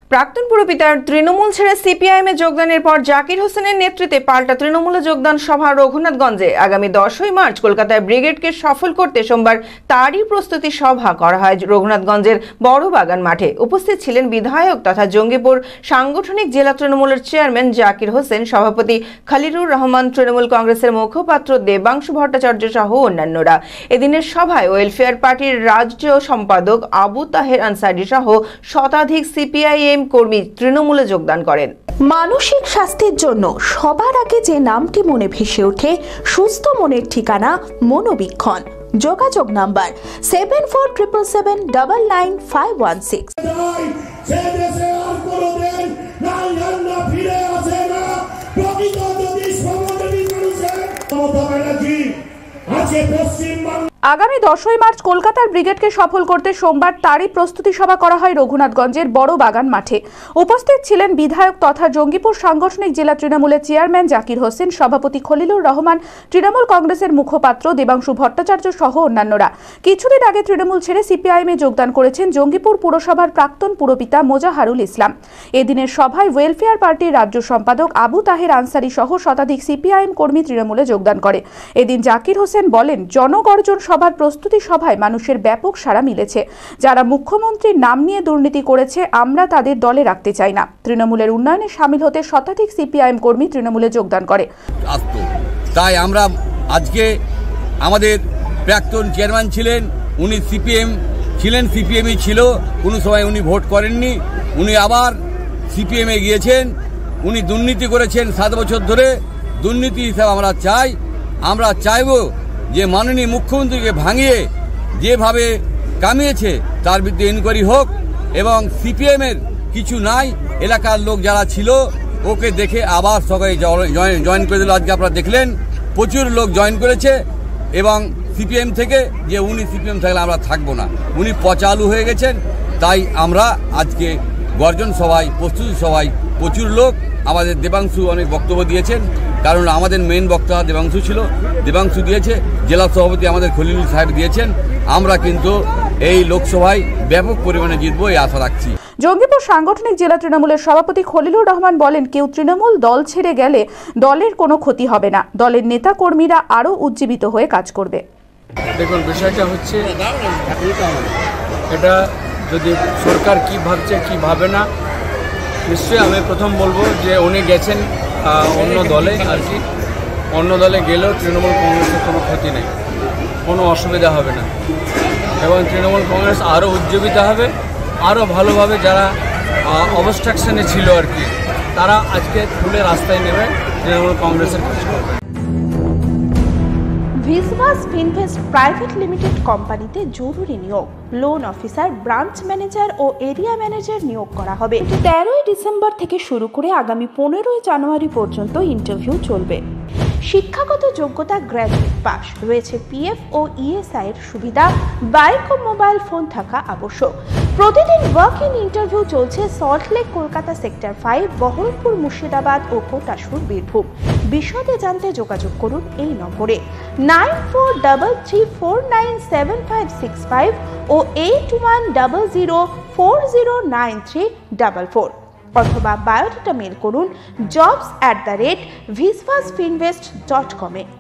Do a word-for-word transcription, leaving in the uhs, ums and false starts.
প্রাক্তন পুরপিতার তৃণমূল ছেড়ে সিপিআইএমে যোগদানের পর জাকির হোসেনের নেতৃত্বে পাল্টা তৃণমূলে যোগদান সভা রঘুনাথগঞ্জে আগামী দশই মার্চ কলকাতায় ব্রিগেডকে সফল করতে সোমবার তারই প্রস্তুতি সভা করা হয় রঘুনাথগঞ্জের বড় বাগান মাঠে। উপস্থিত ছিলেন বিধায়ক তথা জঙ্গিপুর সাংগঠনিক জেলা তৃণমূলের চেয়ারম্যান জাকির হোসেন, সভাপতি খলিলুর রহমান, তৃণমূল কংগ্রেসের মুখপাত্র দেবাংশু ভট্টাচার্য সহ অন্যান্যরা। এদিনের সভায় ওয়েলফেয়ার পার্টির রাজ্য সম্পাদক আবু তাহের আনসারি সহ শতাধিক সিপিআইএম কর্মী তৃণমূলে যোগদান করেন। মানসিক স্বাস্থ্যের জন্য সবার আগে যে নামটি মনে ভেসে ওঠে, সুস্থ মনের ঠিকানা মনোবীক্ষণ। যোগাযোগ number seven four triple seven double nine five one six. আগামী দশই মার্চ কলকাতার ব্রিগেডকে সফল করতে সোমবার তারই প্রস্তুতি সভা করা হয় রঘুনাথগঞ্জের বড় বাগান মাঠে। উপস্থিত ছিলেন বিধায়ক তথা জঙ্গিপুর সাংগঠনিক জেলা তৃণমূলের চেয়ারম্যান জাকির হোসেন, সভাপতি খলিলুর রহমান, তৃণমূল কংগ্রেসের মুখপাত্র দেবাংশু ভট্টাচার্য সহ অন্যান্যরা। কিছুদিন আগে তৃণমূল ছেড়ে সিপিআইএমে যোগদান করেছেন জঙ্গিপুর পুরসভার প্রাক্তন পুরপিতা মোজাহারুল ইসলাম। এদিনের সভায় ওয়েলফেয়ার পার্টির রাজ্য সম্পাদক আবু তাহের আনসারি সহ শতাধিক সিপিআইএম কর্মী তৃণমূলে যোগদান করে। এদিন জাকির হোসেন বলেন, জনগর্জন সভার প্রস্তুতি সভায় মানুষের ব্যাপক সাড়া মিলেছে। যারা মুখ্যমন্ত্রীর নাম নিয়ে দুর্নীতি করেছে আমরা তাদের দলে রাখতে চাই না। তৃণমূলের উন্নয়নে সামিল হতে শতাধিক সিপিআইএম কর্মী তৃণমূলে যোগদান করে। তাই আমরা আজকে আমাদের প্রাক্তন চেয়ারম্যান ছিলেন, উনি সিপিএম ছিলেন, সিপিএমই ছিল, কোনো সময় উনি ভোট করেননি, উনি আবার সিপিএমে গিয়েছেন। উনি দুর্নীতি করেছেন সাত বছর ধরে। দুর্নীতি হিসাবে আমরা চাই, আমরা চাইব যে মাননীয় মুখ্যমন্ত্রীকে ভাঙিয়ে যেভাবে কামিয়েছে তার বিরুদ্ধে ইনকোয়ারি হোক এবং সিপিএমের কিছু নাই, এলাকার লোক যারা ছিল ওকে দেখে আবার সবাই জয়েন করে দিল। আজকে আপনারা দেখলেন প্রচুর লোক জয়েন করেছে এবং সিপিএম থেকে যে উনি সিপিএম থাকলে আমরা থাকবো না, উনি পচালু হয়ে গেছেন। তাই আমরা আজকে গর্জন সভায়, প্রস্তুতি সভায় প্রচুর লোক, আমাদের দেবাংশু অনেক বক্তব্য দিয়েছেন, কারণ আমাদের মেন বক্তা দেবাংশু ছিল, দেবাংশু দিয়েছে, জেলা সভাপতি আমাদের খলিলুল সাহেব দিয়েছেন। আমরা কিন্তু এই লোকসভায় ব্যাপক পরিমাণে জিতবো এই আশা রাখছি। জঙ্গিপুর সাংগঠনিক জেলা তৃণমূলের সভাপতি খলিলুর রহমান বলেন, কেউ তৃণমূল দল ছেড়ে গেলে দলের কোনো ক্ষতি হবে না, দলের নেতা কর্মীরা আরো উজ্জীবিত হয়ে কাজ করবে। দেখুন, বিষয়টা হচ্ছে এটা যদি সরকার কি ভাবছে কি ভাবে না, নিশ্চয়ই আমি প্রথম বলবো যে উনি গেছেন অন্য দলে, আর কি অন্য দলে গেলেও তৃণমূল কংগ্রেসের কোনো ক্ষতি নেই, কোনো অসুবিধা হবে না এবং তৃণমূল কংগ্রেস আরও উজ্জীবিত হবে, আরও ভালোভাবে যারা অবস্ট্রাকশনে ছিল আর কি তারা আজকে খুলে রাস্তায় নেমে তৃণমূল কংগ্রেসের কাজ করবে। ভিসভাস ফিনভেস্ট প্রাইভেট লিমিটেড কোম্পানিতে জরুরি নিয়োগ, লোন অফিসার, ব্রাঞ্চ ম্যানেজার ও এরিয়া ম্যানেজার নিয়োগ করা হবে। তেরোই ডিসেম্বর থেকে শুরু করে আগামী পনেরোই জানুয়ারি পর্যন্ত ইন্টারভিউ চলবে। শিক্ষাগত যোগ্যতা গ্র্যাজুয়েট পাস, রয়েছে পিএফ ও ইএসআই এর সুবিধা, বাইক ও মোবাইল ফোন থাকা আবশ্যক। প্রতিদিন ওয়াক ইন ইন্টারভিউ চলছে সল্টলেক, কলকাতা সেক্টর ফাইভ, বহরমপুর, মুর্শিদাবাদ ও কোটাসুর, বীরভূম। বিশদে জানতে যোগাযোগ করুন এই নম্বরে nine four double three four nine seven five six five ও eight one double zero four zero nine three double four অথবা বায়োডাটা মেল করুন jobs at the rate Vishwas Finvest dot কমে।